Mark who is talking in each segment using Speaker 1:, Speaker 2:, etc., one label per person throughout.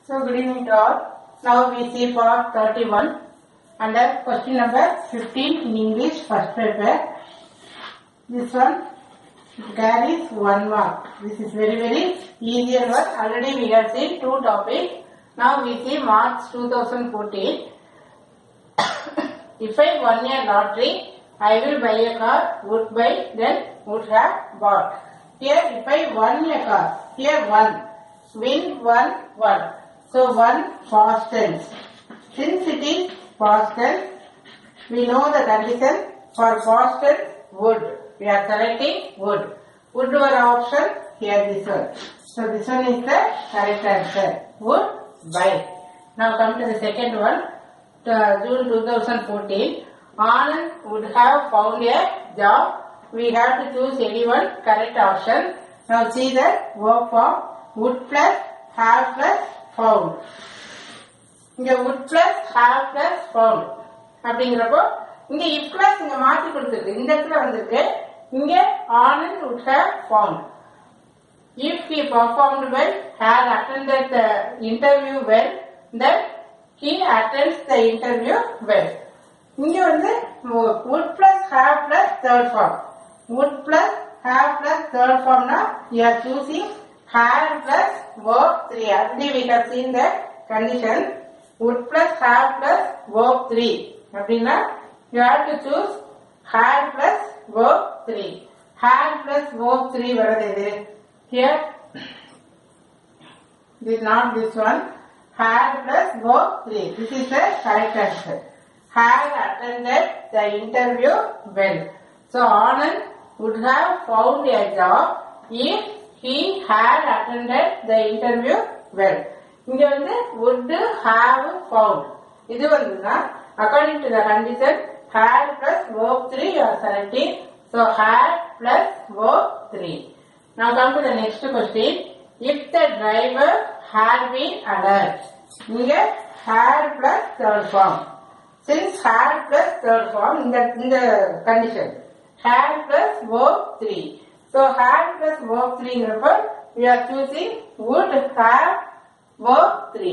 Speaker 1: So good evening to all. Now we see part 31 under question number 15 in English first paper. This one carries 1 mark. This is very easier one. Already we have seen 2 topics. Now we see March 2014. If I won a lottery, I will buy a car, would buy, then would have bought. Here if I won a car, here won, win, won. So won past tense. Since it is past tense, we know the condition for past tense would. We are selecting would. Would were option, here this one. So this one is the correct answer. Would buy. Now come to the second one. June 2014. Anand would have found a job. We have to choose any one correct option. Now see the verb form. Would plus have plus found. இங்க would plus have plus found அப்படிங்கிறப்போ இங்க if plus இங்க மாத்தி கொடுத்திருக்கு. இந்த இடத்துல வந்திருக்கு. இங்க Anand would have found. If he performed well, had attended the interview well, then he attends the interview well. இங்க வந்து would plus have plus third form. Would plus have plus third form na you are choosing had plus verb 3. Already we have seen the condition. Would plus have plus verb 3. அப்படின்னா you have to choose had plus verb 3. Had plus verb 3 வருது. Here this is not this one. Had plus verb 3. This is the correct answer. Had attended the interview well. So Anand would have found a job if he had attended the interview well. இங்க வந்து would have found. இது வந்துனா according to the condition had plus verb 3 you are selecting. So had plus verb 3. Now come to the next question. If the driver had been alert. இங்க had plus third form. Since had plus third form in the condition had plus verb 3. So had plus verb 3 ங்கிறப்ப we are choosing would have verb 3.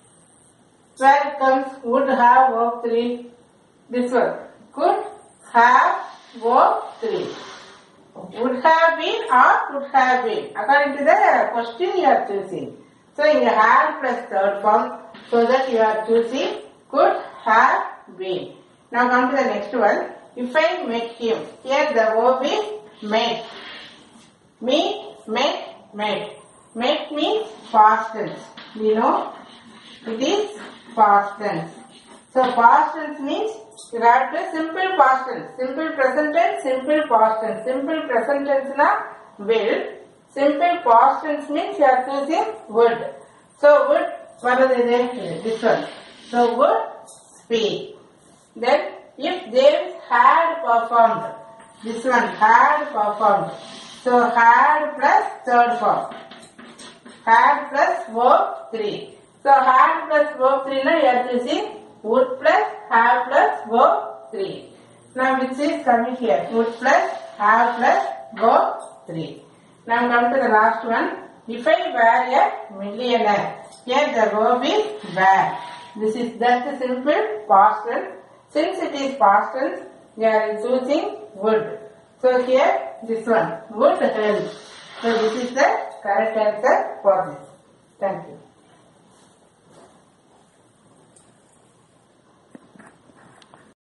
Speaker 1: Where it comes would have verb 3? This one. Could have verb 3. Would have been or could have been. According to the question you are choosing. So you had plus third form so that you are choosing could have been. Now come to the next one. If I met him. Here the verb is met. Meet, met, met. Met means past tense. We know it is past tense. So past tense means you have to simple past tense. Simple present tense, simple past tense. Simple present tense na will. Simple past tense means you are choosing would. So would, what are they? This one. So would speak. Then if James had performed. This one had performed. So had plus third form. Had plus verb 3. So had plus verb 3 now you are choosing would plus have plus verb 3. Now which is coming here? Would plus have plus verb 3. Now come to the last one. If I were a millionaire. Here the verb is were. This is just a simple past tense. Since it is past tense, we are choosing would. So here this one would help. So this is the correct answer for this. Thank you.